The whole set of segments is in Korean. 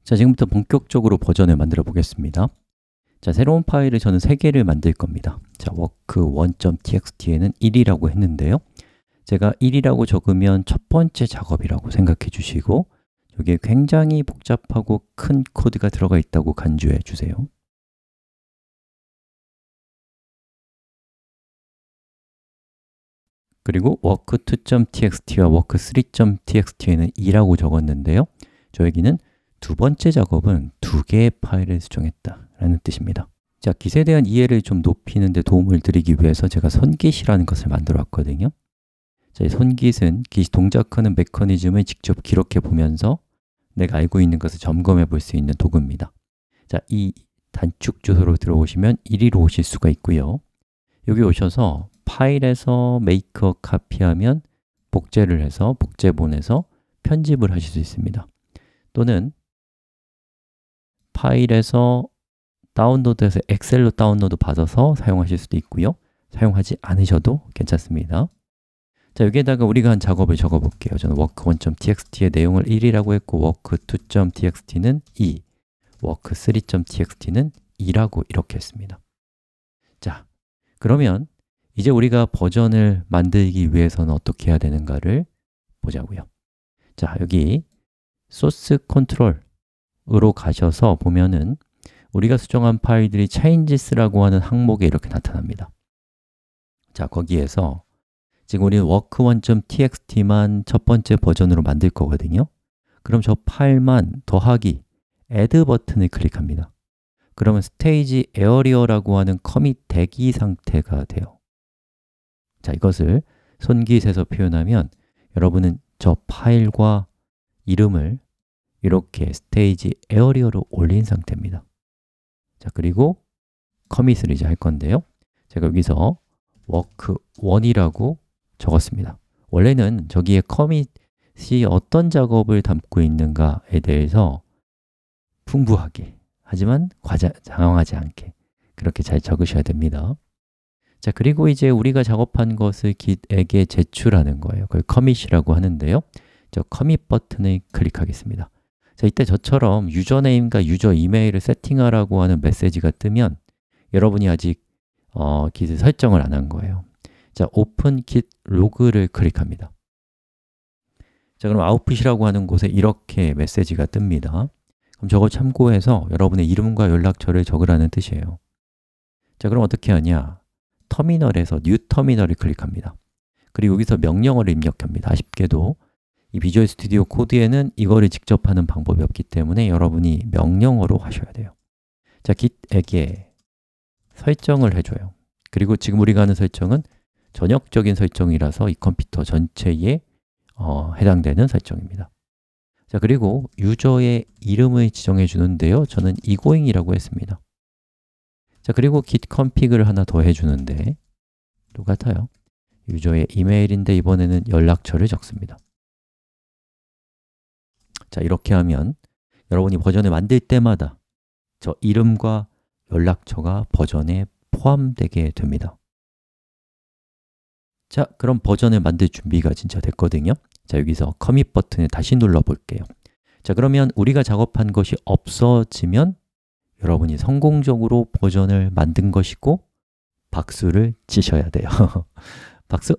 자, 지금부터 본격적으로 버전을 만들어 보겠습니다. 자, 새로운 파일을 저는 3개를 만들 겁니다. 자, work1.txt에는 1이라고 했는데요. 제가 1이라고 적으면 첫 번째 작업이라고 생각해 주시고 여기에 굉장히 복잡하고 큰 코드가 들어가 있다고 간주해 주세요. 그리고 work2.txt와 work3.txt에는 2라고 적었는데요. 저 여기는 두 번째 작업은 2개의 파일을 수정했다 라는 뜻입니다. 자, git에 대한 이해를 좀 높이는 데 도움을 드리기 위해서 제가 선깃이라는 것을 만들어 왔거든요. 자, 이 선깃은 git이 동작하는 메커니즘을 직접 기록해 보면서 내가 알고 있는 것을 점검해 볼 수 있는 도구입니다. 자, 이 단축 주소로 들어오시면 1위로 오실 수가 있고요. 여기 오셔서 파일에서 make a copy하면 복제를 해서 복제본에서 편집을 하실 수 있습니다. 또는 파일에서 다운로드해서 엑셀로 다운로드 받아서 사용하실 수도 있고요. 사용하지 않으셔도 괜찮습니다. 자, 여기에다가 우리가 한 작업을 적어 볼게요. 저는 work1.txt의 내용을 1이라고 했고 work2.txt는 2, work3.txt는 2라고 이렇게 했습니다. 자, 그러면 이제 우리가 버전을 만들기 위해서는 어떻게 해야 되는가를 보자고요. 자, 여기 소스 컨트롤으로 가셔서 보면은 우리가 수정한 파일들이 changes라고 하는 항목에 이렇게 나타납니다. 자, 거기에서 지금 우리는 work1.txt만 첫 번째 버전으로 만들 거거든요. 그럼 저 파일만 더하기 add 버튼을 클릭합니다. 그러면 스테이지 에어리어라고 하는 커밋 대기 상태가 돼요. 자, 이것을 손깃에서 표현하면 여러분은 저 파일과 이름을 이렇게 스테이지 에어리어로 올린 상태입니다. 자, 그리고 커밋을 이제 할 건데요. 제가 여기서 work1이라고 적었습니다. 원래는 저기에 커밋이 어떤 작업을 담고 있는가에 대해서 풍부하게, 하지만 장황하지 않게 그렇게 잘 적으셔야 됩니다. 자, 그리고 이제 우리가 작업한 것을 git에게 제출하는 거예요. 그걸 commit이라고 하는데요. 저 commit 버튼을 클릭하겠습니다. 자, 이때 저처럼 유저네임과 유저 이메일을 세팅하라고 하는 메시지가 뜨면 여러분이 아직 git 설정을 안 한 거예요. 자, open git log를 클릭합니다. 자, 그럼 output이라고 하는 곳에 이렇게 메시지가 뜹니다. 그럼 저걸 참고해서 여러분의 이름과 연락처를 적으라는 뜻이에요. 자, 그럼 어떻게 하냐? 터미널에서 new 터미널을 클릭합니다. 그리고 여기서 명령어를 입력합니다. 아쉽게도 이 비주얼 스튜디오 코드에는 이거를 직접 하는 방법이 없기 때문에 여러분이 명령어로 하셔야 돼요. 자, git에게 설정을 해줘요. 그리고 지금 우리가 하는 설정은 전역적인 설정이라서 이 컴퓨터 전체에 해당되는 설정입니다. 자, 그리고 유저의 이름을 지정해 주는데요. 저는 egoing이라고 했습니다. 자, 그리고 git config를 하나 더 해주는데 똑같아요. 유저의 이메일인데 이번에는 연락처를 적습니다. 자, 이렇게 하면 여러분이 버전을 만들 때마다 저 이름과 연락처가 버전에 포함되게 됩니다. 자, 그럼 버전을 만들 준비가 진짜 됐거든요. 자, 여기서 커밋 버튼을 다시 눌러 볼게요. 자, 그러면 우리가 작업한 것이 없어지면 여러분이 성공적으로 버전을 만든 것이고 박수를 치셔야 돼요. 박수!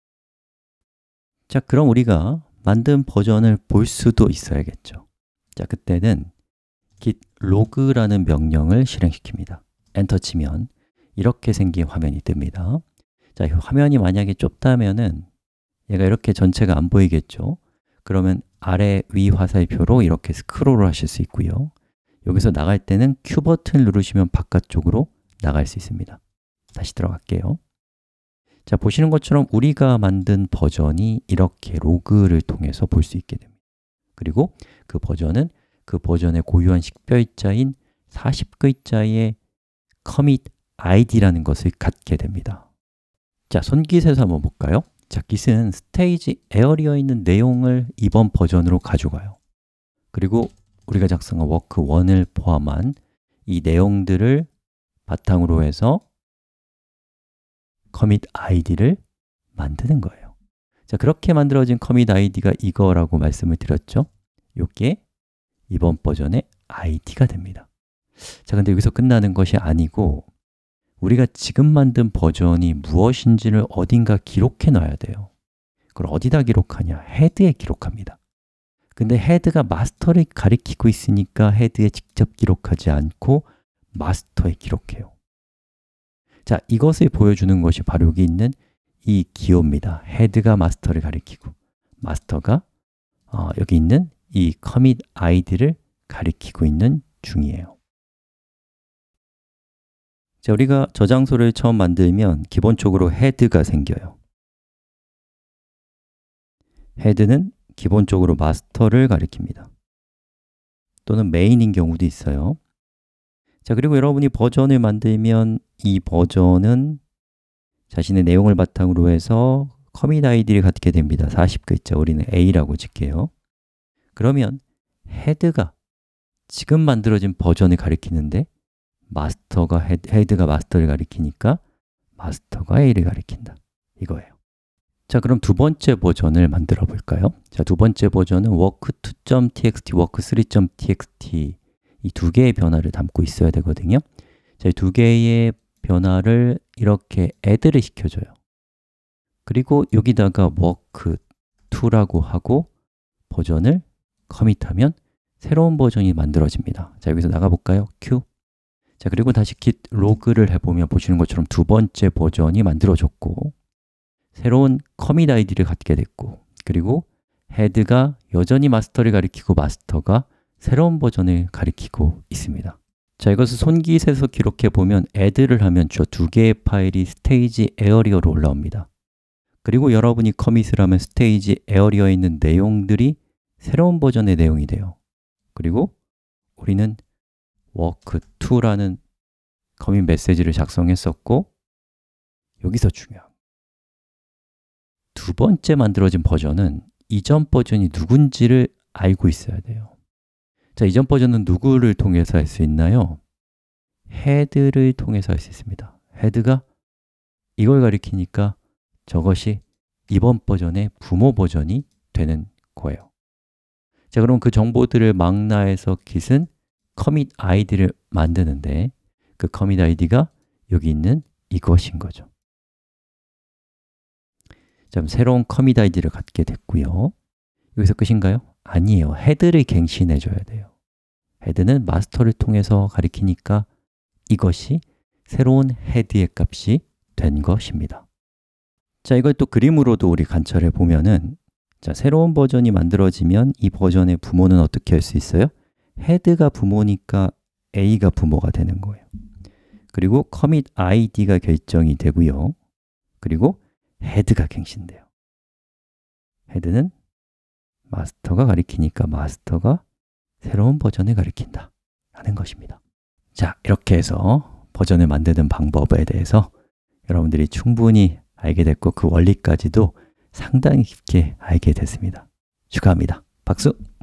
자, 그럼 우리가 만든 버전을 볼 수도 있어야겠죠. 자, 그때는 git log라는 명령을 실행시킵니다. 엔터 치면 이렇게 생긴 화면이 뜹니다. 자, 이 화면이 만약에 좁다면은 얘가 이렇게 전체가 안 보이겠죠? 그러면 아래 위 화살표로 이렇게 스크롤을 하실 수 있고요. 여기서 나갈 때는 Q 버튼을 누르시면 바깥쪽으로 나갈 수 있습니다. 다시 들어갈게요. 자, 보시는 것처럼 우리가 만든 버전이 이렇게 로그를 통해서 볼 수 있게 됩니다. 그리고 그 버전은 그 버전의 고유한 식별자인 40글자의 commit id라는 것을 갖게 됩니다. 자, 손깃에서 한번 볼까요? 자, git은 스테이지 에어리어에 있는 내용을 이번 버전으로 가져가요. 그리고 우리가 작성한 work1을 포함한 이 내용들을 바탕으로 해서 commit id를 만드는 거예요. 자, 그렇게 만들어진 commit id가 이거라고 말씀을 드렸죠. 이게 이번 버전의 id가 됩니다. 자, 근데 여기서 끝나는 것이 아니고 우리가 지금 만든 버전이 무엇인지를 어딘가 기록해 놔야 돼요. 그걸 어디다 기록하냐? 헤드에 기록합니다. 근데 헤드가 마스터를 가리키고 있으니까 헤드에 직접 기록하지 않고 마스터에 기록해요. 자, 이것을 보여주는 것이 바로 여기 있는 이 기호입니다. 헤드가 마스터를 가리키고 마스터가 여기 있는 이 commit id를 가리키고 있는 중이에요. 자, 우리가 저장소를 처음 만들면 기본적으로 헤드가 생겨요. 헤드는 기본적으로 마스터를 가리킵니다. 또는 메인인 경우도 있어요. 자, 그리고 여러분이 버전을 만들면 이 버전은 자신의 내용을 바탕으로 해서 commit id를 갖게 됩니다. 40글자, 우리는 A라고 칠게요. 그러면 헤드가 지금 만들어진 버전을 가리키는데 헤드가 마스터를 가리키니까 마스터가 A를 가리킨다, 이거예요. 자, 그럼 두 번째 버전을 만들어 볼까요? 자, 두 번째 버전은 work2.txt, work3.txt 이 두 개의 변화를 담고 있어야 되거든요. 자, 이 두 개의 변화를 이렇게 add를 시켜줘요. 그리고 여기다가 work2라고 하고 버전을 커밋하면 새로운 버전이 만들어집니다. 자, 여기서 나가볼까요? q. 자, 그리고 다시 git 로그를 해보면 보시는 것처럼 두 번째 버전이 만들어졌고 새로운 commit id를 갖게 됐고 그리고 헤드가 여전히 마스터를 가리키고 마스터가 새로운 버전을 가리키고 있습니다. 자, 이것을 손깃에서 기록해 보면 add를 하면 저 두 개의 파일이 스테이지 에어리어로 올라옵니다. 그리고 여러분이 커밋을 하면 스테이지 에어리어에 있는 내용들이 새로운 버전의 내용이 돼요. 그리고 우리는 work2라는 커밋 메시지를 작성했었고 여기서 중요한 두 번째 만들어진 버전은 이전 버전이 누군지를 알고 있어야 돼요. 자, 이전 버전은 누구를 통해서 할 수 있나요? 헤드를 통해서 할 수 있습니다. 헤드가 이걸 가리키니까 저것이 이번 버전의 부모 버전이 되는 거예요. 자, 그럼 그 정보들을 망라해서 git은 commit id를 만드는데 그 commit id가 여기 있는 이것인 거죠. 자, 그럼 새로운 commit id를 갖게 됐고요. 여기서 끝인가요? 아니에요. 헤드를 갱신해 줘야 돼요. 헤드는 마스터를 통해서 가리키니까 이것이 새로운 헤드의 값이 된 것입니다. 자, 이걸 또 그림으로도 우리 관찰해 보면은 자, 새로운 버전이 만들어지면 이 버전의 부모는 어떻게 할 수 있어요? 헤드가 부모니까 A가 부모가 되는 거예요. 그리고 commit id가 결정이 되고요. 그리고 헤드가 갱신돼요. 헤드는 마스터가 가리키니까 마스터가 새로운 버전을 가리킨다 라는 것입니다. 자, 이렇게 해서 버전을 만드는 방법에 대해서 여러분들이 충분히 알게 됐고 그 원리까지도 상당히 깊게 알게 됐습니다. 축하합니다. 박수!